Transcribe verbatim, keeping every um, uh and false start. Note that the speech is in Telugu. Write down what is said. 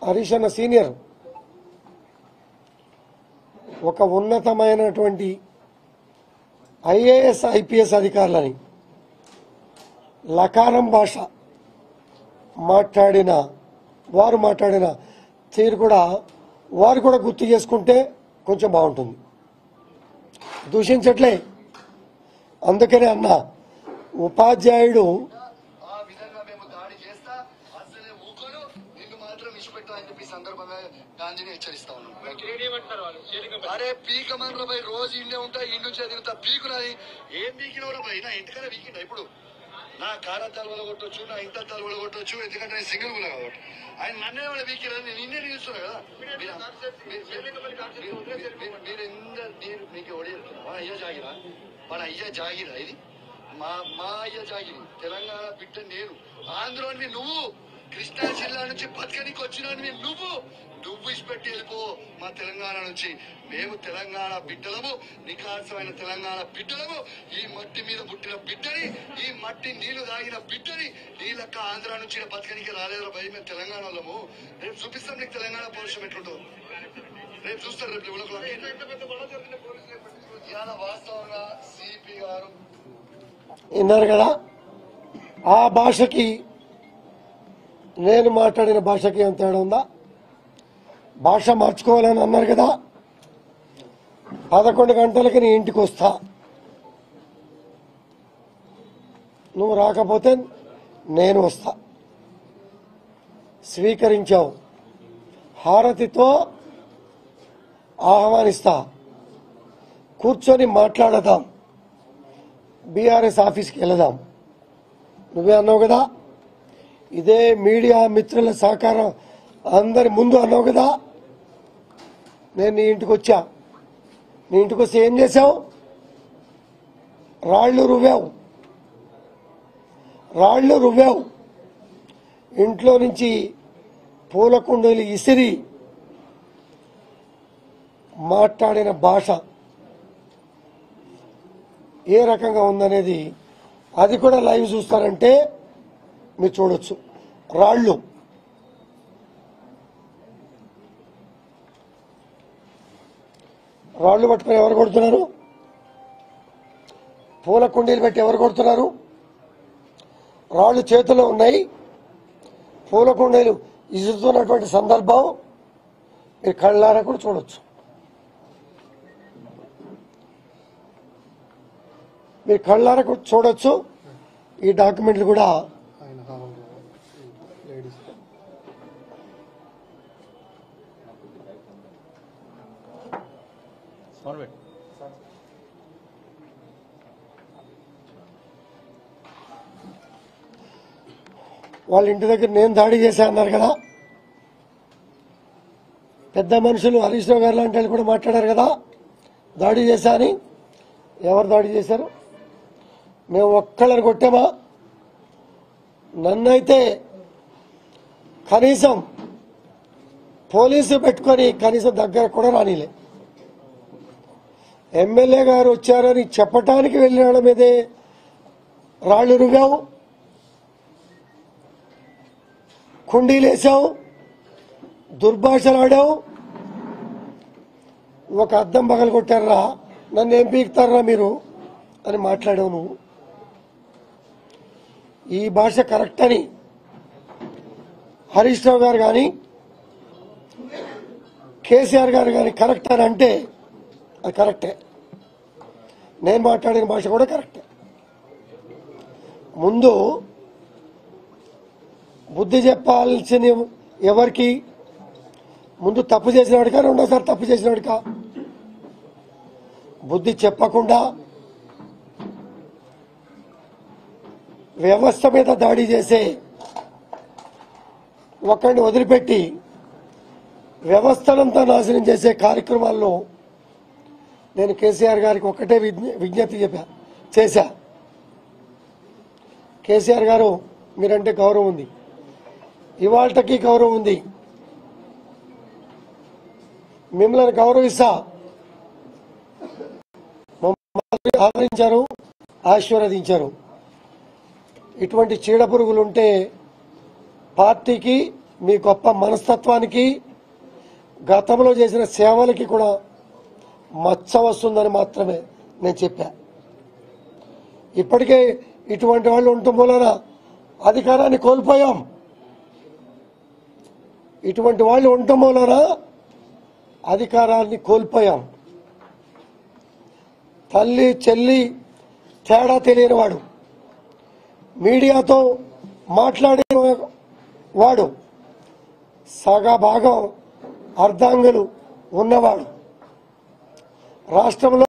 హరీష్ అన్న సీనియర్ ఒక ఉన్నతమైనటువంటి ఐఏఎస్ ఐపీఎస్ అధికారులని లకారం భాష మాట్లాడిన వారు మాట్లాడిన తీరు కూడా వారు కూడా గుర్తు చేసుకుంటే కొంచెం బాగుంటుంది. దూషించట్లే, అందుకనే అన్న ఉపాధ్యాయుడు అరే పీకమన్ల పై రోజు ఇండే ఉంటా ఇంటి నుంచి తిరుగుతా పీకునది ఏం పీకినవరా పై నా ఇంటికనే పీకిండ ఇప్పుడు నా కారంతాలు వలగొట్టొచ్చు నా ఇంతాలు వలగొట్టొచ్చు ఎందుకంటే నేను సింగిల్ కూడా కాబట్టి ఆయన నన్నే వాళ్ళ పీకిరని నేను నిన్నే చూస్తున్నా కదా. మీరు ఎంత మీరు మీకు ఒడియారు మన అయ్య జాగిరా మన అయ్య జాగిరా ఇది మా మా అయ్య జాగిరి తెలంగాణ బిడ్డ నేను ఆంధ్రోని నువ్వు కృష్ణా జిల్లా నుంచి బతకనికి వచ్చినవి నువ్వు నువ్వు ఇచ్చిపెట్టి వెళ్ళిపో మా తెలంగాణ నుంచి. మేము తెలంగాణ బిడ్డలము, నిఖార్సమైన తెలంగాణ బిడ్డలము, ఈ మట్టి మీద పుట్టిన బిడ్డని, ఈ మట్టి నీళ్లు తాగిన బిడ్డని. నీళ్ళక్క ఆంధ్ర నుంచి బతకనికి రాలేదు భయ మేము తెలంగాణ వాళ్ళము. రేపు చూపిస్తాం నీకు తెలంగాణ పౌరుషం ఎట్లుంటో రేపు చూస్తారు. రేపు ఇవాళ వాస్తవంగా సిపి గారు విన్నారు కదా, ఆ భాషకి నేను మాట్లాడిన భాషకి ఏం తేడా ఉందా? భాష మార్చుకోవాలని అన్నారు కదా, పదకొండు గంటలకి నీ ఇంటికి వస్తా, నువ్వు రాకపోతే నేను వస్తా. స్వీకరించావు, హారతితో ఆహ్వానిస్తా, కూర్చొని మాట్లాడదాం, బీఆర్ఎస్ ఆఫీస్కి వెళదాం. నువ్వే అన్నావు కదా, ఇదే మీడియా మిత్రుల సహకారం అందరి ముందు అన్నావు కదా. నేను నీ ఇంటికి వచ్చా, నీ ఇంటికి వస్తే ఏం చేశావు? రాళ్లు రువ్వావు, రాళ్లు రువ్వావు. ఇంట్లో నుంచి పూల కుండీలు ఇసిరి మాట్లాడిన భాష ఏ రకంగా ఉందనేది అది కూడా లైవ్ చూస్తారంటే మీరు చూడొచ్చు. రాళ్ళు రాళ్లు పట్టుకొని ఎవరు కొడుతున్నారు? పూల కుండీలు పెట్టి ఎవరు కొడుతున్నారు? రాళ్లు చేతిలో ఉన్నాయి, పూల కుండీలు ఇసురుతున్నటువంటి సందర్భం మీరు కళ్ళారా కూడా చూడొచ్చు. మీరు కళ్ళారా కూడా చూడొచ్చు. ఈ డాక్యుమెంట్లు కూడా వాళ్ళ ఇంటి దగ్గర నేను దాడి చేశా అన్నారు కదా. పెద్ద మనుషులు హరీష్ రావు గారు లాంటి వాళ్ళు కూడా మాట్లాడారు కదా దాడి చేశా అని. ఎవరు దాడి చేశారు? మేము ఒక్కళ్ళని కొట్టామా? నన్నైతే కనీసం పోలీసు పెట్టుకొని కనీసం దగ్గర కూడా రానిలే. ఎమ్మెల్యే గారు వచ్చారని చెప్పటానికి వెళ్ళిన మీదే రాళ్లు రువ్వావు, కుండీలేసావు, దుర్భాషలాడావు. ఒక అద్దం పగలు కొట్టారా, నన్ను ఏం పీకుతారా మీరు అని మాట్లాడావు నువ్వు. ఈ భాష కరెక్ట్ అని హరీష్ రావు గారు కానీ కేసీఆర్ గారు కానీ కరెక్ట్ అని అంటే అది కరెక్టే. నేను మాట్లాడిన భాష కూడా కరెక్టే. ముందు బుద్ధి చెప్పాల్సిన ఎవరికి? ముందు తప్పు చేసినవాడికా, రెండోసారి తప్పు చేసినవాడికా? బుద్ధి చెప్పకుండా వ్యవస్థ మీద దాడి చేసే ఒకరిని వదిలిపెట్టి వ్యవస్థనంతా నాశనం చేసే కార్యక్రమాల్లో నేను కేసీఆర్ గారికి ఒక్కటే విజ్ఞప్తి చెప్పా చేశా. కేసీఆర్ గారు మీరంటే గౌరవం ఉంది, ఇవాళకి గౌరవం ఉంది, మిమ్మల్ని గౌరవిస్తా. మమ్మల్ని ఆదరించారు, ఆశీర్వదించారు. ఇటువంటి చీడ పురుగులుంటే పార్టీకి మీ గొప్ప మనస్తత్వానికి గతంలో చేసిన సేవలకి కూడా మచ్చ వస్తుందని మాత్రమే నేను చెప్పా. ఇప్పటికే ఇటువంటి వాళ్ళు ఉండటం మూలన అధికారాన్ని కోల్పోయాం. ఇటువంటి వాళ్ళు ఉండటం మూలన అధికారాన్ని కోల్పోయాం. తల్లి చెల్లి తేడా తెలియని వాడు, మీడియాతో మాట్లాడే వాడు, సగా భాగం అర్ధాంగులు ఉన్నవాడు, రాష్ట్రంలో